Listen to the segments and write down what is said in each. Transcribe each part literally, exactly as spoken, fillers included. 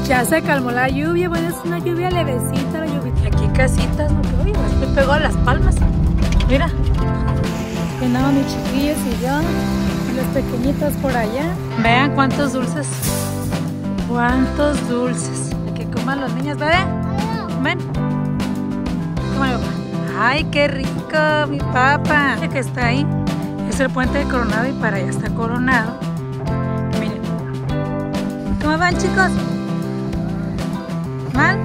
Ya se calmó la lluvia, bueno, es una lluvia levecita la lluvia. Aquí casitas, ¿no? Que, oye, me pegó a las palmas. Mira, andamos mis chiquillos y yo, y los pequeñitos por allá. Vean cuántos dulces, cuántos dulces. Que coman los niños, ¿vale? Ven. Toma, papá. Ay, qué rico, mi papá. Que está ahí. Es el puente de Coronado y para allá está Coronado. Miren. ¿Cómo van, chicos? ¿Van?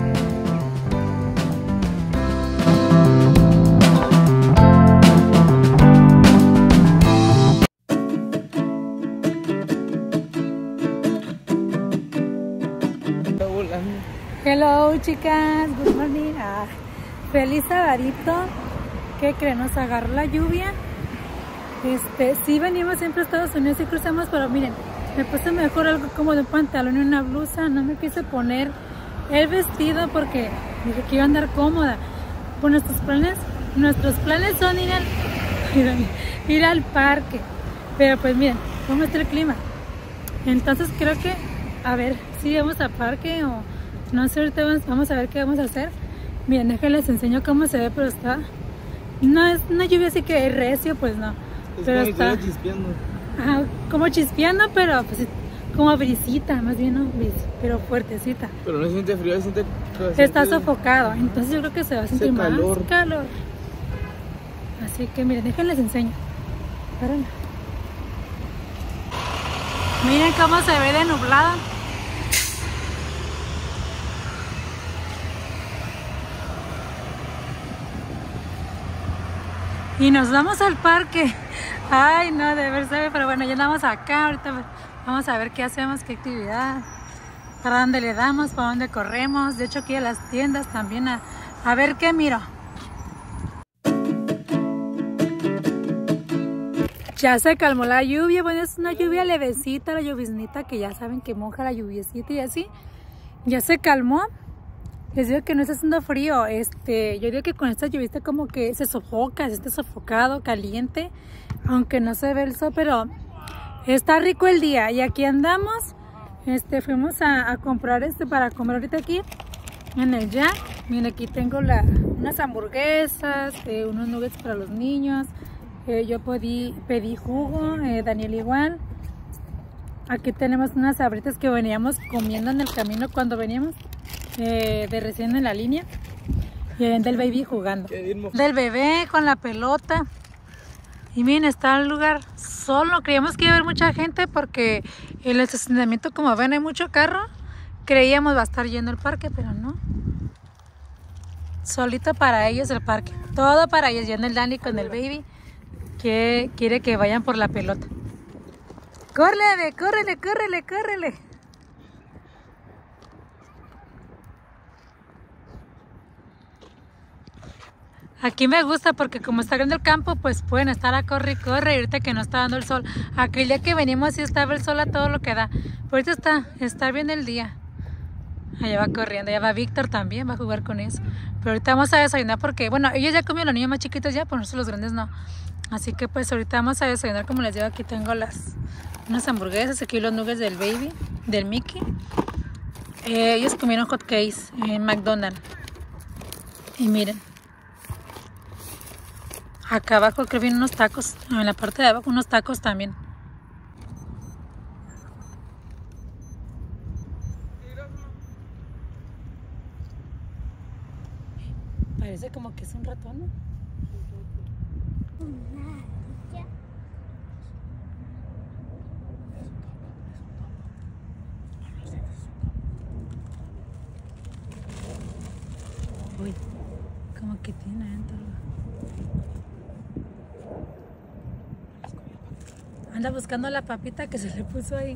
Hello, chicas. Good morning. Ah, feliz sabadito. ¿Qué creen? Nos agarró la lluvia. Este, sí venimos siempre a Estados Unidos y cruzamos, pero miren, me puse mejor algo como de un pantalón y una blusa. No me quise poner el vestido porque dije que iba a andar cómoda. Por nuestros planes, nuestros planes son ir al, ir, ir al parque. Pero pues miren, cómo está el clima. Entonces creo que, a ver, si vamos al parque o no sé, ahorita vamos a ver qué vamos a hacer. Miren, déjenles enseño cómo se ve, pero está... No es una lluvia así que es recio, pues no. Es pero como está chispeando. Ajá, como chispeando, pero pues como brisita, más bien, ¿no? Bris, pero fuertecita. Pero no se siente frío, se siente... Se está sofocado, entonces yo creo que se va a sentir más calor. calor. Así que miren, déjenles enseño. Espérenme. Miren cómo se ve de nublado. Y nos vamos al parque. Ay, no, de verdad, pero bueno, ya andamos acá. Ahorita vamos a ver qué hacemos, qué actividad. Para dónde le damos, para dónde corremos. De hecho, aquí a las tiendas también a, a ver qué miro. Ya se calmó la lluvia. Bueno, es una lluvia levecita, la lluviznita que ya saben que moja la lluviecita y así. Ya se calmó. Les digo que no está haciendo frío, este, yo digo que con esta lluvia como que se sofoca, se está sofocado, caliente, aunque no se ve el sol, pero está rico el día. Y aquí andamos, este, fuimos a, a comprar este para comer ahorita aquí en el Jack. Miren, aquí tengo la, unas hamburguesas, eh, unos nuggets para los niños, eh, yo pedí, pedí jugo, eh, Daniel igual. Aquí tenemos unas sabritas que veníamos comiendo en el camino cuando veníamos. Eh, de recién en la línea y ven del baby jugando, del bebé con la pelota. Y miren, está el lugar solo. Creíamos que iba a haber mucha gente porque en el estacionamiento, como ven, hay mucho carro. Creíamos va a estar yendo al parque, pero no, solito para ellos el parque, todo para ellos. Yendo el Dani con el baby que quiere que vayan por la pelota. Córrele, córrele, córrele, córrele. Aquí me gusta porque como está grande el campo, pues pueden estar a corre y corre. Y ahorita que no está dando el sol, aquel día que venimos sí estaba el sol a todo lo que da. Pero ahorita está, está bien el día. Allá va corriendo, allá va Víctor también, va a jugar con ellos. Pero ahorita vamos a desayunar porque, bueno, ellos ya comieron, los niños más chiquitos ya, pues nosotros los grandes no. Así que pues ahorita vamos a desayunar, como les digo, aquí tengo las unas hamburguesas, aquí los nuggets del baby, del Mickey. Eh, ellos comieron hot cakes en McDonald's. Y miren. Acá abajo creo que vienen unos tacos, en la parte de abajo unos tacos también. Parece como que es un ratón, ¿no? Uy, como que tiene adentro. Anda buscando la papita que se le puso ahí.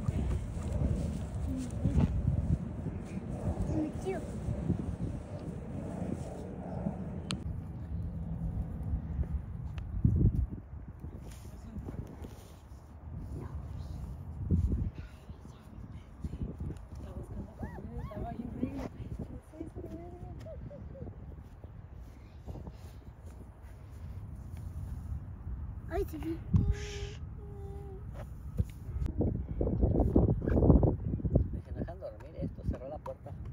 Ay, sí. Dejen, dejan dormir, esto cerró la puerta.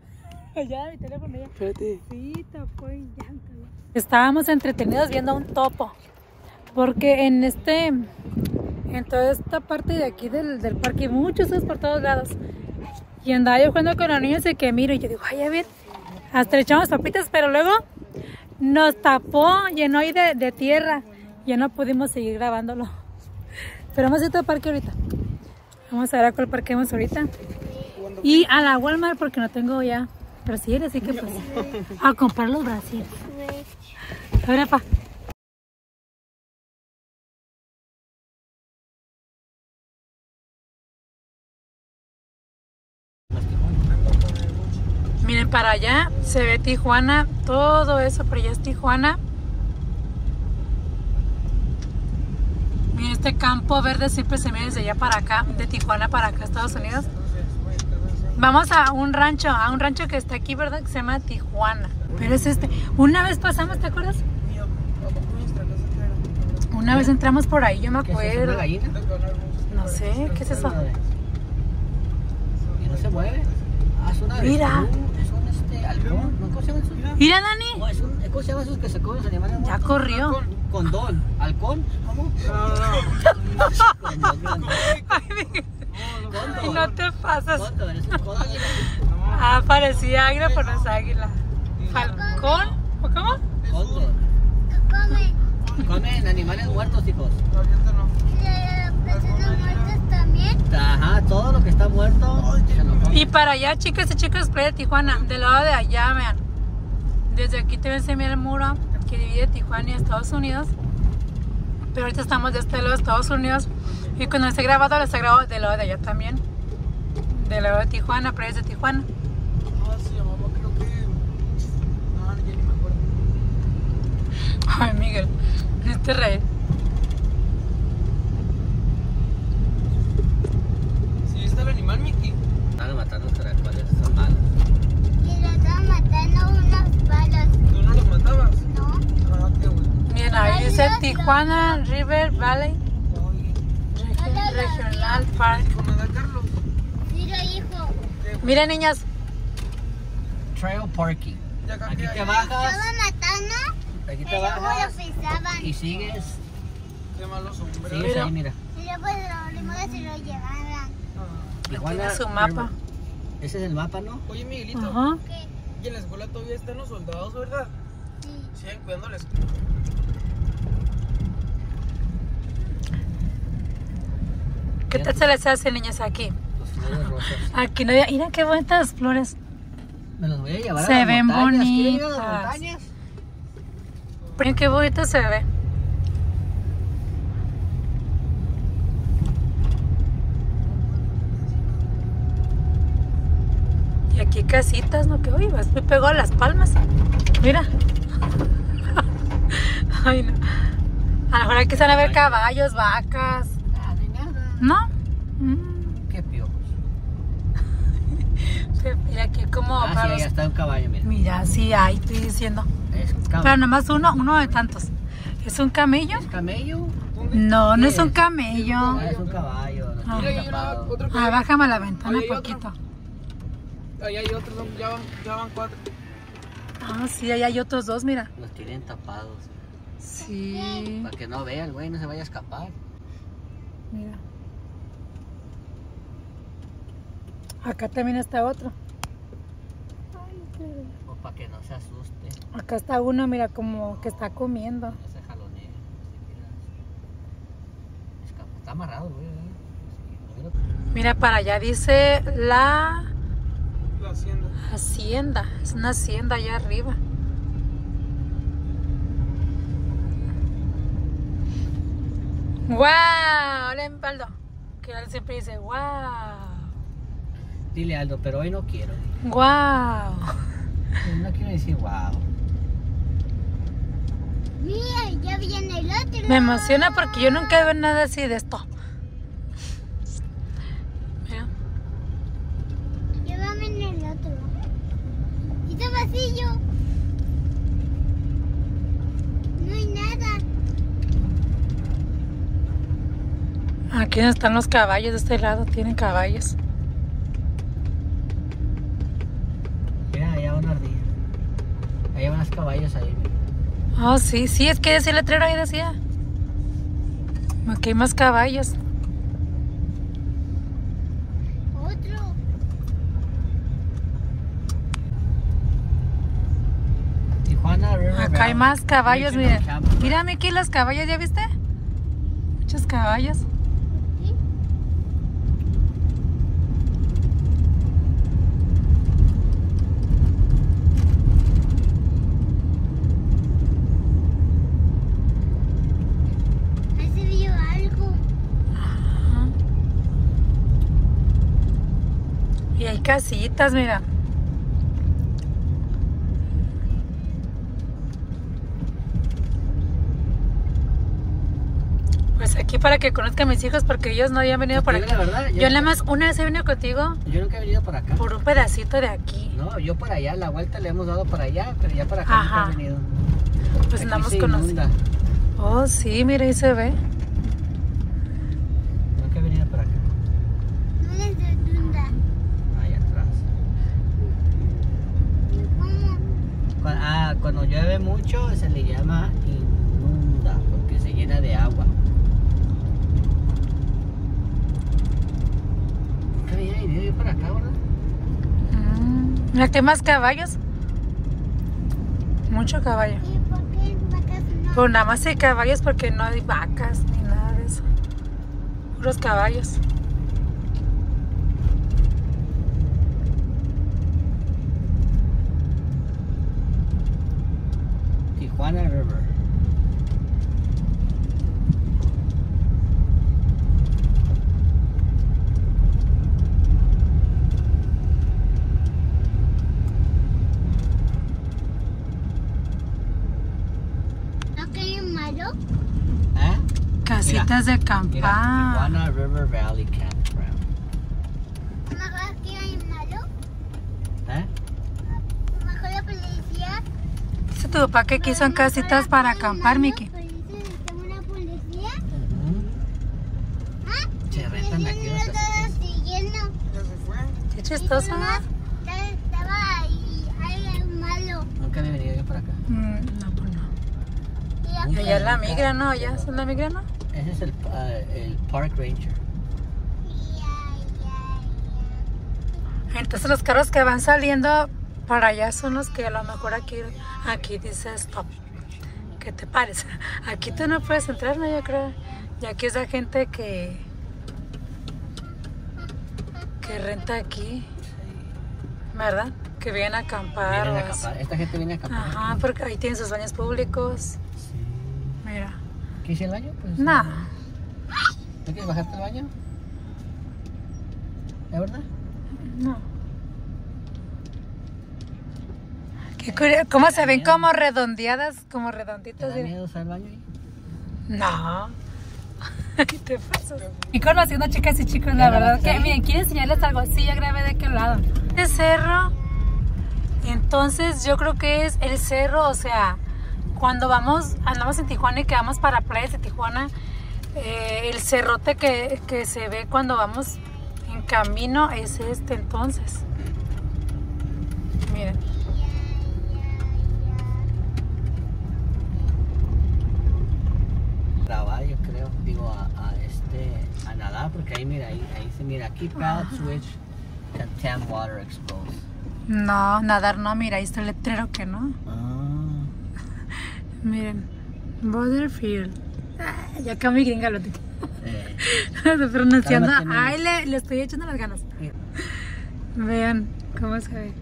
Ya, mi teléfono ya. Espérate. Sí, tapó y ya. Estábamos entretenidos viendo a un topo. Porque en este, en toda esta parte de aquí del, del parque, muchos es por todos lados. Y andaba yo jugando con los niños y que miro. Y yo digo, ay, a ver. Hasta le echamos papitas, pero luego nos tapó, llenó ahí de, de tierra. Ya no pudimos seguir grabándolo. Pero vamos a ir al parque ahorita. Vamos a ver a cuál parque vamos ahorita. Y a la Walmart porque no tengo ya brasiles, así que pues a comprar los brasiles. A ver, papá. Miren, para allá se ve Tijuana, todo eso por allá es Tijuana. Miren, este campo verde siempre se ve desde allá para acá, de Tijuana para acá, Estados Unidos. Vamos a un rancho, a un rancho que está aquí, ¿verdad? Que se llama Tijuana. Pero es este. Una vez pasamos, ¿te acuerdas? Una vez entramos por ahí, yo me acuerdo. ¿Qué es una gallina? No sé, ¿qué es eso? Y no se mueve. Ah, es una Mira. avestruz, es un este, halcón. ¿No? ¿Cómo se llaman esos? Mira, Dani. No, es un, ¿cómo se llaman esos que se comen los animales Ya muertos? corrió. Condón. ¿Halcón? ¿Cómo? Condón, condón. Ay, Miguel. Ay, no te pasas. Cóndor, es un cóndor. Ah, parecía águila, pero no es águila. ¿Falcón? ¿O cómo? Cóndor. Come. Comen animales muertos, hijos. ¿Las personas muertas también? Ajá, todo lo que está muerto se lo comen. Y para allá, chicas y chicos, Playa de Tijuana. Del lado de allá, vean. Desde aquí te ven el muro que divide Tijuana y Estados Unidos. Pero ahorita estamos de este lado de Estados Unidos. Y cuando esté grabado, lo está grabado del lado de allá también. Del lado de Tijuana, playas de Tijuana. Ah, se llamaba, creo que. No, ya ni me acuerdo. Ay, Miguel, este rey. ¿Sí está el animal, Mickey? Están matando los caracoles, son malos. Y lo estaban matando unas balas. ¿Tú no los matabas? ¿No? Ah, qué bueno. Miren, ahí dice Tijuana River Valley Oye, Regional Park. ¿cómo anda Carlos? Mira, hijo. Miren, niñas, Trail Parking. Ya Aquí cambié te ahí. bajas, Estaban matando, aquí te pero luego bajas lo pisaban. y sigues. Qué malos hombres. Sigues ahí, mira. Y luego los limones se lo llevaban. Ah. Tijuana tiene su mapa. River. Ese es el mapa, ¿no? Oye, Miguelito. Ajá. ¿Qué? Y en la escuela todavía están los soldados, ¿verdad? Sí. Siguen cuidando la escuela. ¿Qué tal se les hace, niñas, aquí? Los flores rosas. Aquí no hay... Mira qué bonitas flores. Me los voy a llevar Se a las ven montañas. ¿Quieren ir a las bonitas. montañas? Miren qué bonito se ve. Y aquí casitas, ¿no? Que oye, vas muy pegado a las palmas. Mira. Ay, no. A lo mejor aquí se van a ver caballos, vacas. Ah, no hay nada. ¿No? Mm. Qué piojos. Mira aquí como Ah, para sí, los- ahí está un caballo, mira. Mira, sí, ahí estoy diciendo. Es Pero caballo. nada más uno, uno de tantos. ¿Es un camello? ¿Es camello? No, no es un es? camello. Ah, es un caballo. No Ah. Mira, tiene hay una, tapado. otro que. Ah, bájame la ventana Ahí hay un otro. poquito. Ahí hay otros, son- ya van, ya van cuatro. Ah, sí, ahí hay otros dos, mira. Los tienen tapados. Sí, Para que no vea el güey, no se vaya a escapar. mira. Acá también está otro. O para que no se asuste. Acá está uno, mira, como que está comiendo. No se jalonee. Escapa. Está amarrado, güey. ¿eh? Sí, no veo- Mira, para allá dice la La hacienda. hacienda. Es una hacienda allá arriba. ¡Wow! Hola, Aldo. Que él siempre dice, ¡wow! Dile Aldo, pero hoy no quiero. ¡Wow! No quiero decir wow. Mira, ya viene el otro. Me emociona porque yo nunca veo nada así de esto. Mira. Llévame en el otro. ¿Y está vacío? No hay nada. Aquí donde están los caballos, de este lado tienen caballos. Mira, allá Ahí van los caballos ahí. Oh, sí, sí, es que ese letrero ahí decía. Aquí hay más caballos. Otro. Tijuana River Acá hay Valley más caballos, Regional mira. Campground. Mira, Miki, los caballos, ¿ya viste? Muchos caballos. Ahí se vio algo. Ajá. Y hay casitas, mira. Pues aquí para que conozcan a mis hijos porque ellos no habían venido por Te aquí. digo la verdad, Yo nada más una vez he venido contigo Yo nunca he venido por acá. por un pedacito de aquí. No, yo por allá, la vuelta le hemos dado para allá, pero ya para acá Ajá. nunca he venido. Pues Aquí andamos se conociendo. inunda. Oh, sí, mira, ahí se ve. Nunca he venido por acá. No les redunda. Allá atrás. ¿Cómo? Cu- Ah, cuando llueve mucho se le llama inunda, porque se llena de agua. Nunca había venido yo por acá, ¿verdad? Mm, mira, ¿qué más caballos? Mucho caballo. ¿Y por qué vacas no? Pues nada más hay caballos porque no hay vacas ni nada de eso. Puros caballos. Tijuana River. ¿No que hay malo? ¿Eh? Casitas de Mira, acampar. Tijuana River Valley Campground. ¿Mejor que hay malo? ¿Eh? ¿Mejor la policía? Dice tu papá que aquí son casitas para acampar, Miki. ¿Necesitamos una policía? Ujú. ¿Ah? Se rentan aquí las Yo estaba casitas. siguiendo. Ya se fue. Qué chistoso, ¿no? Ya estaba ahí, hay un malo. Nunca había venido yo por acá. Mm, no, pues no. Y Y aquí allá es la migra, ¿no? ¿Allá es la migra, no? Ese es el, ah, el Park Ranger. Entonces los carros que van saliendo para allá son los que a lo mejor aquí, aquí dice stop. ¿Qué te parece? Aquí tú no puedes entrar, ¿no? Yo creo. Y aquí es la gente que que renta aquí, ¿verdad? Que vienen a acampar. Vienen a o así. acampar. Esta gente viene a acampar. Ajá, porque ahí tienen sus baños públicos. Sí. Mira. ¿Qué hice el baño? Pues, No. ¿No quieres bajarte al baño? ¿Es verdad? No. Qué curioso. ¿Cómo se ven como redondeadas, como ¿Te redonditas? da Mira. miedo usar el baño ahí? No. ¿Qué te pasa? Y conociendo chicas y chicos, la ¿Ya verdad grabaste que, ahí? miren, quiero enseñarles algo así, ya grabé de qué lado. Este cerro, entonces yo creo que es el cerro, o sea, cuando vamos, andamos en Tijuana y que vamos para playas de Tijuana, eh, el cerrote que, que se ve cuando vamos en camino es este entonces. Miren. Grabar, yo creo. Digo, a, a este, a nadar, porque ahí mira, ahí, ahí se mira. Keep out, switch, contempt water exposed. No, nadar no, mira, ahí está el letrero que no. Ah. Miren, Butterfield. Ah, ya acá mi gringa lo tengo. Eh, Pronunciando. Ahora tiene- Ay, le, le estoy echando las ganas. Vean cómo se ve.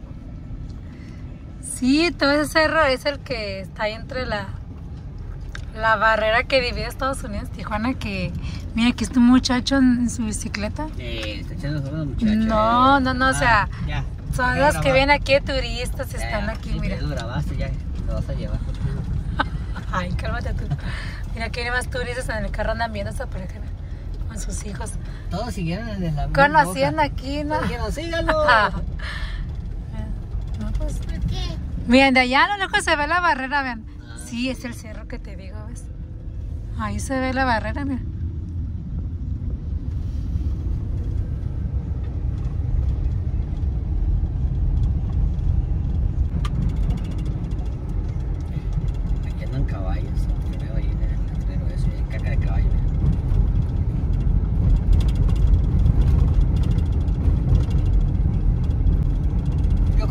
Sí, todo ese cerro es el que está ahí entre la la barrera que divide Estados Unidos y Tijuana. Que mira, aquí está un muchacho en, en su bicicleta. eh, está echando solo muchachos. No, no, no, o sea, ya. Son Ya los que grabado. vienen aquí de turistas, Ya, están ya, aquí, sí, mira. ya lo grabaste, ya lo vas a llevar contigo. Ay, cálmate tú. Mira, aquí hay más turistas en el carro, andan viendo esta pareja con sus hijos. Todos siguieron en la misma Conociendo boca. aquí, ¿no? Todos dijeron, síganlo. No, pues, ¿Por qué? miren, de allá a lo lejos se ve la barrera, vean. Ah. Sí, es el cerro que te digo, ¿ves? Ahí se ve la barrera, mira.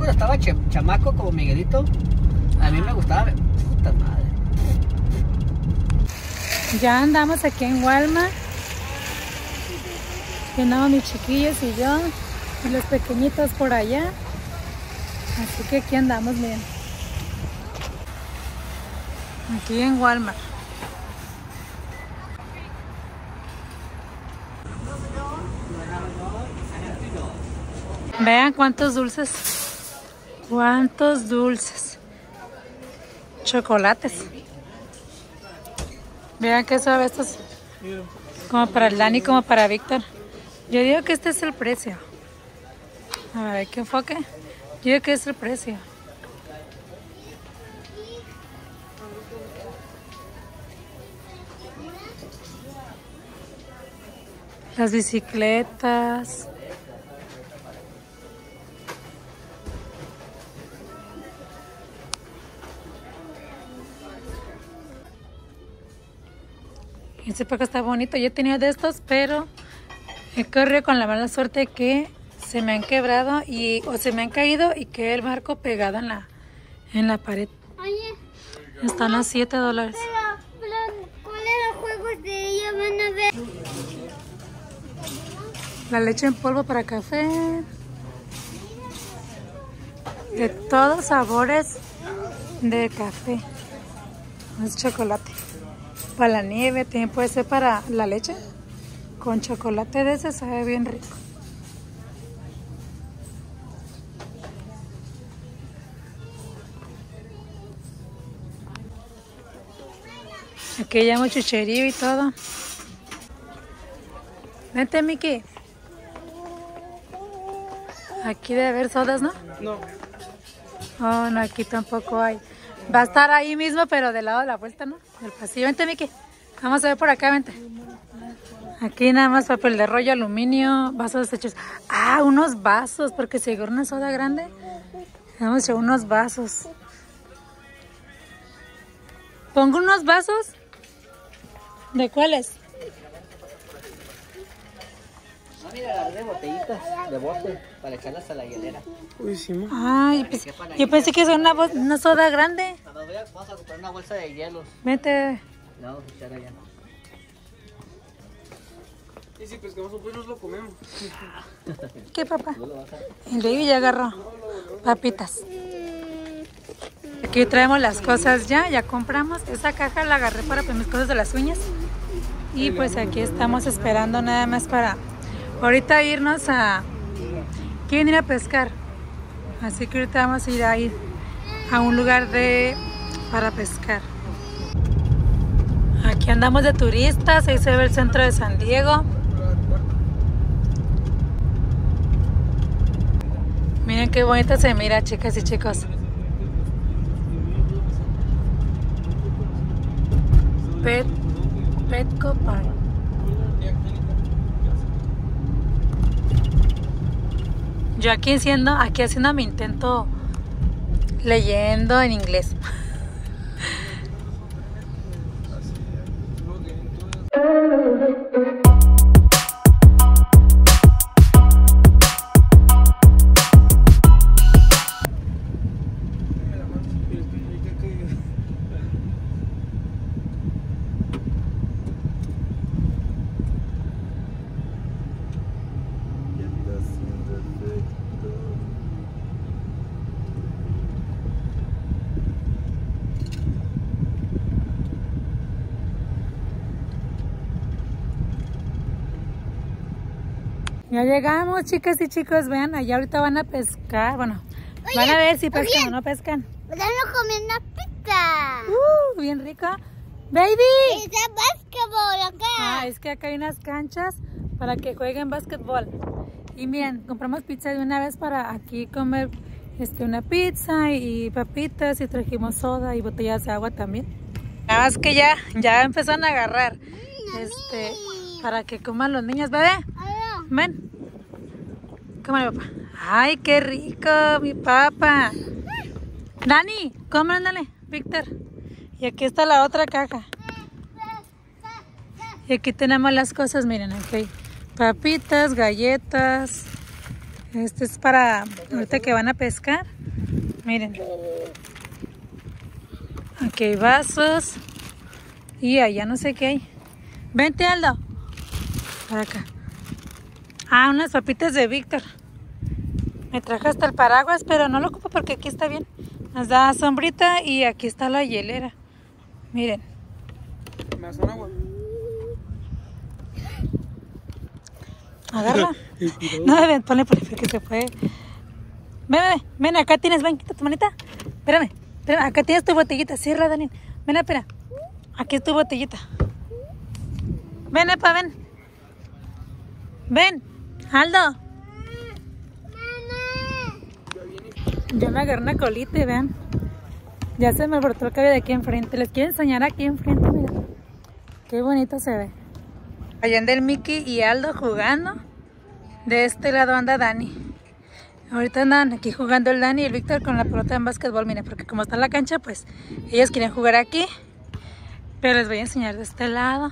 cuando estaba ch chamaco como Miguelito, a mí me gustaba. Puta madre. Ya andamos aquí en Walmart. Y andamos mis chiquillos y yo. Y los pequeñitos por allá. Así que aquí andamos, miren. Aquí en Walmart. Vean cuántos dulces. Cuántos dulces. Chocolates. Vean qué suave estos. Como para el Dani, como para Víctor. Yo digo que este es el precio. A ver, ¿qué enfoque? Yo digo que es el precio. Las bicicletas. Este paco está bonito. Yo tenía de estos, pero he corrido con la mala suerte que se me han quebrado y o se me han caído y que el marco pegado en la en la pared. Oye. Están a siete dólares. Pero, pero, ¿cuáles los juegos de ella van a ver? La leche en polvo para café. De todos sabores de café. Es chocolate. Para la nieve, también puede ser para la leche. Con chocolate de ese sabe bien rico. Aquí ya hemos chucherío y todo. Vente, Miki. Aquí debe haber sodas, ¿no? No. Oh, no, aquí tampoco hay. Va a estar ahí mismo, pero del lado de la vuelta, ¿no? Del pasillo. Vente, Miki. Vamos a ver por acá, vente. Aquí nada más papel de rollo, aluminio, vasos hechos. Ah, unos vasos, porque si hay una soda grande, vamos a echar unos vasos. ¿Pongo unos vasos? ¿De cuáles? Ah, mira, agarré botellitas de bote para echarlas a la hielera. Uy, sí, ma. Ay, pues, yo pensé que era una, bo- una soda grande. Cuando voy a- vamos a comprar una bolsa de hielos. Vete. La vamos a echar allá. Y si pescamos un pollo, nos lo comemos. ¿Qué, papá? ¿Tú lo vas a...? El baby ya agarró papitas. Aquí traemos las cosas ya, ya compramos. Esa caja la agarré para pues, mis cosas de las uñas. Y pues aquí estamos esperando nada más para ahorita irnos a... Quieren ir a pescar. Así que ahorita vamos a ir a ir a un lugar de para pescar. Aquí andamos de turistas, ahí se ve el centro de San Diego. Miren qué bonito se mira, chicas y chicos. Pet, Petco Park. Yo aquí haciendo, aquí haciendo mi intento leyendo en inglés. Ya llegamos, chicas y chicos, vean, allá ahorita van a pescar, bueno, Oye, van a ver si oye. pescan o no pescan. Estamos comiendo pizza. Uh, bien rica. Baby. Es de básquetbol acá. Ah, es que acá hay unas canchas para que jueguen básquetbol. Y miren, compramos pizza de una vez para aquí comer este, una pizza y papitas y trajimos soda y botellas de agua también. Nada más que ya, ya empezaron a agarrar este, para que coman los niños, bebé. Hola. Ven. Cómale, papá. Ay, qué rico, mi papá. Dani, come, ándale, Víctor. Y aquí está la otra caja. Y aquí tenemos las cosas, miren, aquí hay papitas, galletas. Este es para ahorita que van a pescar. Miren. Aquí hay vasos. Y allá no sé qué hay. Vente, Aldo. Para acá. Ah, unas papitas de Víctor. Me traje hasta el paraguas, pero no lo ocupo porque aquí está bien. Nos da sombrita y aquí está la hielera. Miren. ¿Me das un agua? Agarra. No, ven, ponle, ponle, porque se puede. Ven, ven, ven, acá tienes, ven, quita tu manita. Espérame, espérame, acá tienes tu botellita. Cierra, Daniel. Ven, espera. Aquí es tu botellita. Ven, Epa, ven. Ven, Aldo. Yo me agarré una colita y vean. Ya se me brotó el cabello de aquí enfrente. Les quiero enseñar aquí enfrente, mira. Qué bonito se ve. Allá anda el Mickey y Aldo jugando. De este lado anda Dani. Ahorita andan aquí jugando el Dani y el Víctor con la pelota en básquetbol. Miren, porque como está en la cancha, pues ellos quieren jugar aquí. Pero les voy a enseñar de este lado.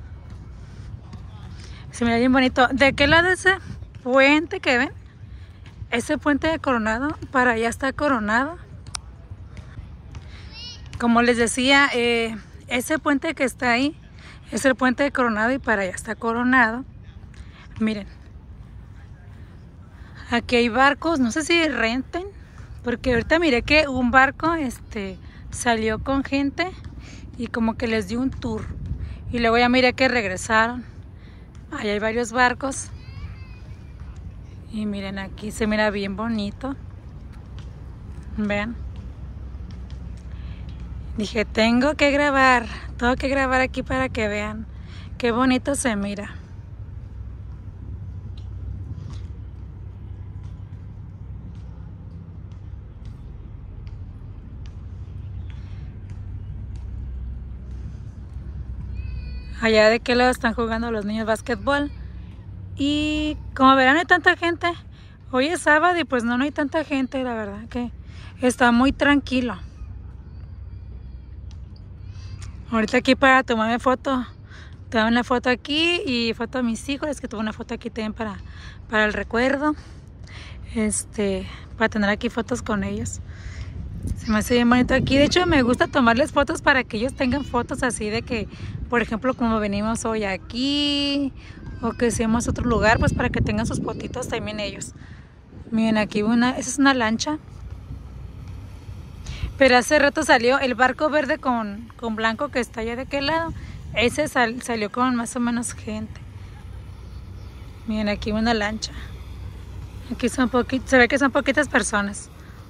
Se mira bien bonito. ¿De qué lado es ese puente que ven? Ese puente de Coronado, para allá está Coronado. Como les decía, eh, ese puente que está ahí es el puente de Coronado y para allá está Coronado. Miren. Aquí hay barcos, no sé si renten, porque ahorita miré que un barco este, salió con gente y como que les dio un tour. Y luego ya miré que regresaron. Ahí hay varios barcos. Y miren, aquí se mira bien bonito. Vean. Dije, tengo que grabar, tengo que grabar aquí para que vean qué bonito se mira. Allá de qué lado están jugando los niños básquetbol. Y como verán, hay tanta gente. Hoy es sábado y pues no, no hay tanta gente, la verdad que está muy tranquilo. Ahorita aquí para tomarme foto, tomé una foto aquí y foto a mis hijos. Es que tuve una foto aquí también para, para el recuerdo. Este, para tener aquí fotos con ellos. Se me hace bien bonito aquí. De hecho, me gusta tomarles fotos para que ellos tengan fotos así de que, por ejemplo, como venimos hoy aquí, o que seamos otro lugar, pues para que tengan sus fotitos también ellos. Miren, aquí una, esa es una lancha. Pero hace rato salió el barco verde con, con blanco que está allá de aquel lado. Ese sal, salió con más o menos gente. Miren, aquí una lancha. Aquí son poquitos, se ve que son poquitas personas.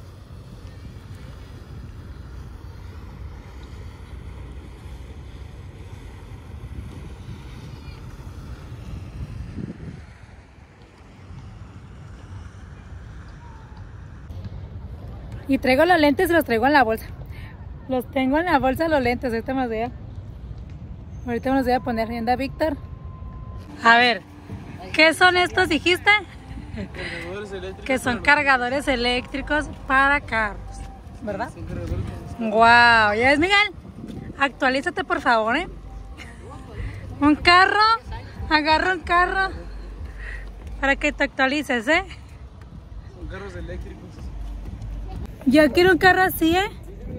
Y traigo los lentes y los traigo en la bolsa. Los tengo en la bolsa los lentes. Ahorita me los voy a, ahorita me los voy a poner. ¿Y anda Víctor? A ver, ¿qué son estos, dijiste? Cargadores eléctricos. Que son cargadores eléctricos para carros, ¿verdad? Son cargadores. Wow, ¿ya ves, Miguel? Actualízate, por favor, ¿eh? Un carro, agarra un carro para que te actualices, ¿eh? Son carros eléctricos. Yo quiero un carro así, ¿eh?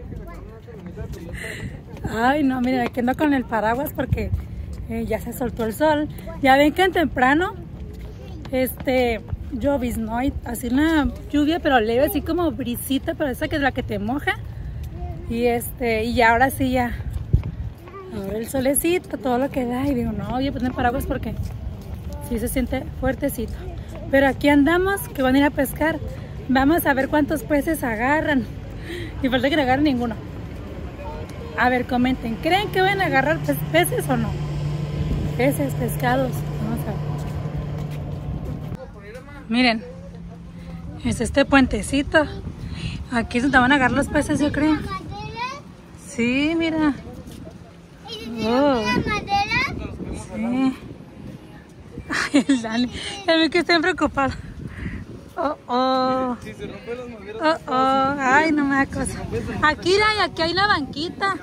Ay, no, miren, aquí ando con el paraguas porque eh, ya se soltó el sol. Ya ven que en temprano, este, lloviznó, hay así una lluvia, pero leve, así como brisita, pero esa que es la que te moja. Y este, y ya ahora sí ya, ahora el solecito, todo lo que da. Y digo, no, voy a poner paraguas porque sí se siente fuertecito. Pero aquí andamos, que van a ir a pescar. Vamos a ver cuántos peces agarran. Y falta que no agarren ninguno. A ver, comenten. ¿Creen que van a agarrar pe peces o no? Peces, pescados. Vamos a ver. Miren. Es este puentecito. Aquí es donde van a agarrar los peces, yo creo. Sí, mira. Oh. Sí. Ay, el Dani. El Mickey está preocupado. Oh, oh. Si se rompen las maderas. Oh, oh. Ay, no me da cosa. Aquí, hay, aquí hay una banquita.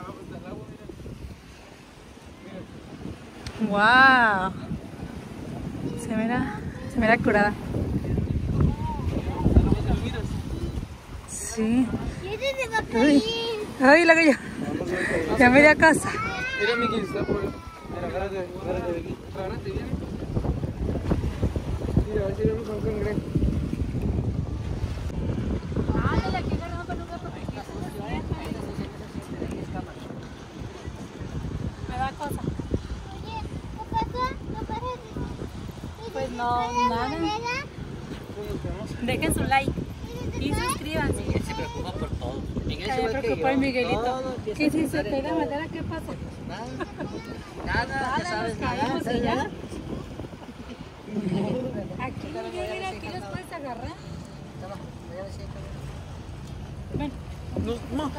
Wow. Se mira, se mira curada. Sí. Y este se va a caer. Ay, la que yo. Ya me di a casa. Mira, Miki, está por... Mira, agárrate, agárrate de aquí. Agárrate bien. Mira, a ver si vemos a un cangrejo. Me da cosa. Oye, ¿qué pasa? ¿Qué pasa? Pues no, nada. Dejen su like y suscríbanse. Miguel se preocupa por todo. Miguel Se se me preocupó el Miguelito. ¿Qué si se cae la madera? ¿Qué pasa? Nada, nada, ya sabes, nada. Caímos y ya. Aquí, mira, aquí los puedes agarrar. Ven. No, no.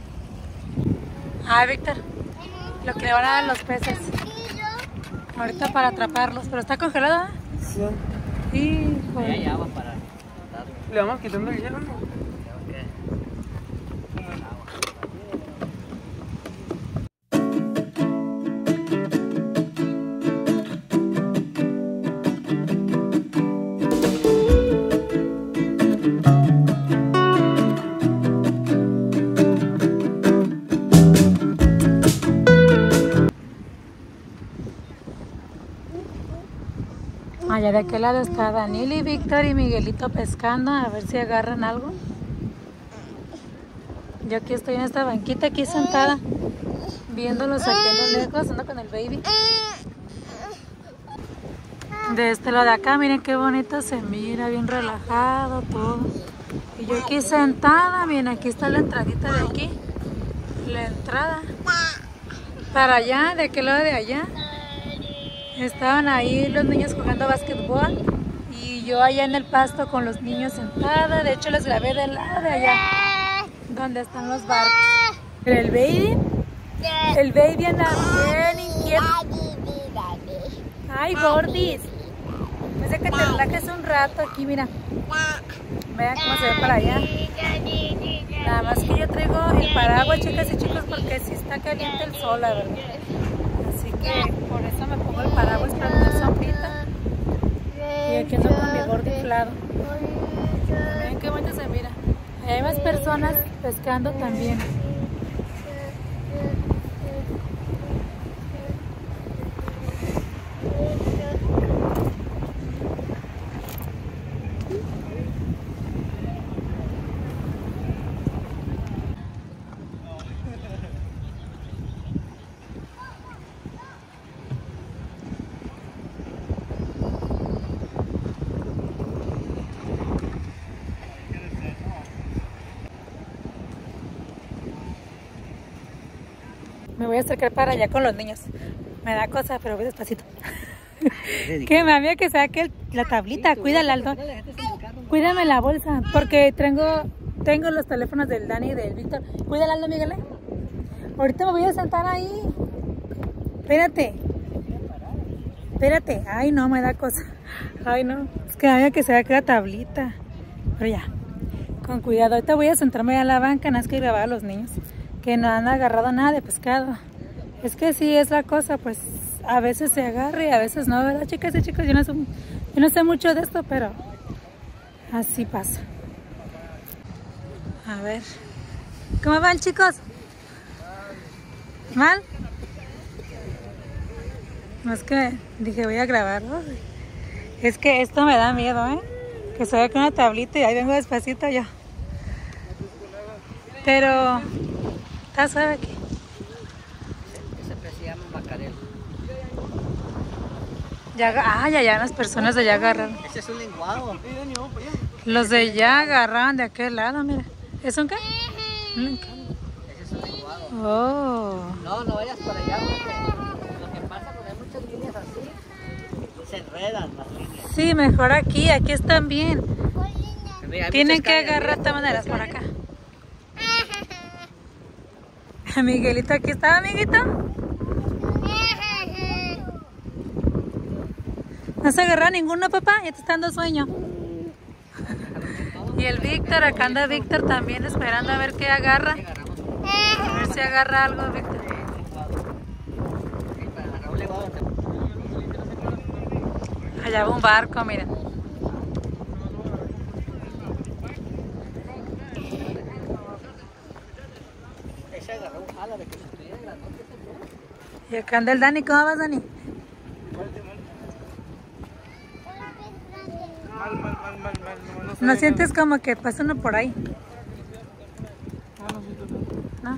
Ah, Víctor, lo que le van a dar los peces. Ahorita para atraparlos, pero está congelado, Sí. ¿eh? Ahí hay Híjole. agua para... Le vamos quitando el hielo, ¿no? Allá de aquel lado está Daniel y Víctor y Miguelito pescando, a ver si agarran algo. Yo aquí estoy en esta banquita aquí sentada, viéndolos aquí a lo lejos, ando con el baby. De este lado de acá, miren qué bonito se mira, bien relajado todo. Y yo aquí sentada, miren, aquí está la entradita de aquí, la entrada. Para allá, de aquel lado de allá. Estaban ahí los niños jugando básquetbol y yo allá en el pasto con los niños sentada. De hecho, les grabé del lado de allá, donde están los barcos. El baby, el baby anda bien inquieto. Ay, gordis. Pues que te relajes un rato aquí, mira. Vean cómo se ve para allá. Nada más que yo traigo el paraguas, chicas y chicos, porque sí está caliente el sol, la verdad. Así que por eso me pongo el paraguas para tener sombrita. Y aquí ando con mi gordo inflado. Miren qué bonito se mira. Hay más personas pescando también. Me voy a acercar para allá con los niños. Me da cosa, pero voy despacito. Que mami, que saque el- la tablita. Cuídala, Aldo. Cuídame la bolsa, porque tengo, tengo los teléfonos del Dani y del Víctor. Cuídala, Aldo, Miguel. Ahorita me voy a sentar ahí. Espérate. Espérate. Ay, no, me da cosa. Ay, no. Es que había que saque la tablita. Pero ya. Con cuidado. Ahorita voy a sentarme a la banca. Nada más que grabar a los niños que no han agarrado nada de pescado. Es que sí es la cosa, pues a veces se agarra y a veces no, ¿verdad, chicas y chicos? Yo no sé, yo no sé mucho de esto, pero así pasa. A ver, ¿cómo van, chicos? ¿Mal? No, es que dije voy a grabarlo. Es que esto me da miedo, ¿eh? Que se vea con una tablita y ahí vengo despacito yo. Pero ¿está suave aquí? Ese pez se llama macarel. Ya, ah, ya, ya, las personas de allá agarraron. Ese es un lenguado. Los de allá agarraron de aquel lado, mira. ¿Es un qué? Un lenca- Ese es un lenguado. Oh. No, no vayas para allá porque lo que pasa cuando hay muchas líneas así, se enredan las líneas. Sí, mejor aquí, aquí están bien. Mira, hay Tienen muchas que cañas, agarrar mira, de maneras por muchas acá. Miguelito, aquí está, amiguito. No se agarra ninguno, papá, ya te está dando sueño. Y el Víctor, acá anda Víctor también esperando a ver qué agarra. A ver si agarra algo, Víctor. Allá va un barco, mira. Ah, la de que se estuviera grandote. Y acá anda el Dani. ¿Cómo vas, Dani? Mal, mal, mal, mal, mal. No, no, ¿No sientes como que pasa uno por ahí? Ah, no siento nada.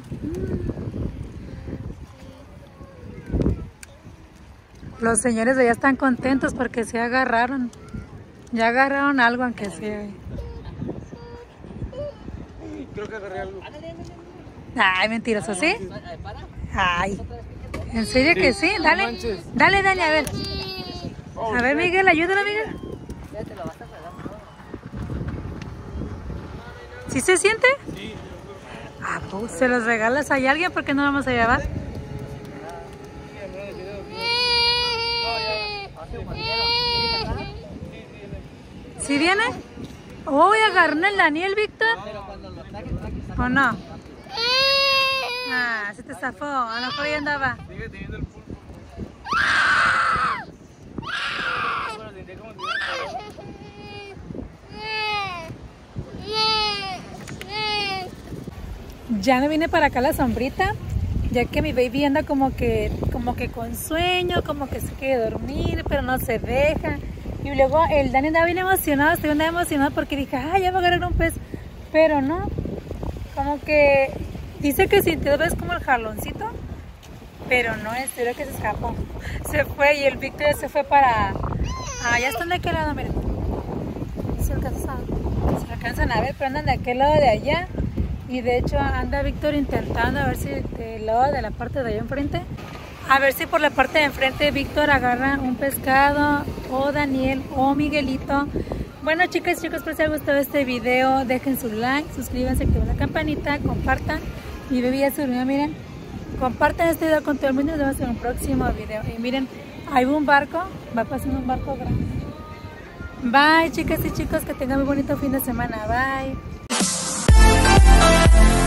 ¿No? Los señores de allá están contentos porque se agarraron. Ya agarraron algo, aunque sea. Creo que agarré algo. Ay, mentiroso, ¿sí? ¿Para? Ay, ¿en serio que sí? No Dale, manches. dale, Dani, a ver. A ver, Miguel, ayúdala, Miguel. Ya te lo vas a regalar todo. ¿Sí se siente? Sí. Ah, pues, ¿se los regalas a alguien? ¿Por qué no vamos a llevar? ¿Sí viene? Oh, voy a agarrar el Daniel, Víctor. ¿O no? Ah, se te zafó. A lo mejor ya andaba. Sigue teniendo el pulpo. Bueno, tendría como Ya me vine para acá a la sombrita, ya que mi baby anda como que, como que con sueño, como que se quiere dormir, pero no se deja. Y luego el Dani andaba bien emocionado, estoy andaba emocionado porque dije, ah, ya va a agarrar un pez, pero no, como que dice que sintió ves como el jaloncito, pero no, es que se escapó, se fue y el Víctor se fue para, ah, ya están de aquel lado, miren, se alcanzan, se alcanzan a ver, pero andan de aquel lado de allá. Y de hecho anda Víctor intentando a ver si del lado de la parte de allá enfrente, a ver si por la parte de enfrente Víctor agarra un pescado, o Daniel o Miguelito. Bueno, chicas y chicos, espero que les haya gustado este video, dejen su like, suscríbanse, activen la campanita, compartan. Mi bebé ya se durmió, miren. Compartan este video con todo el mundo y nos vemos en un próximo video. Y miren, hay un barco, va pasando un barco grande. Bye, chicas y chicos, que tengan muy bonito fin de semana. Bye.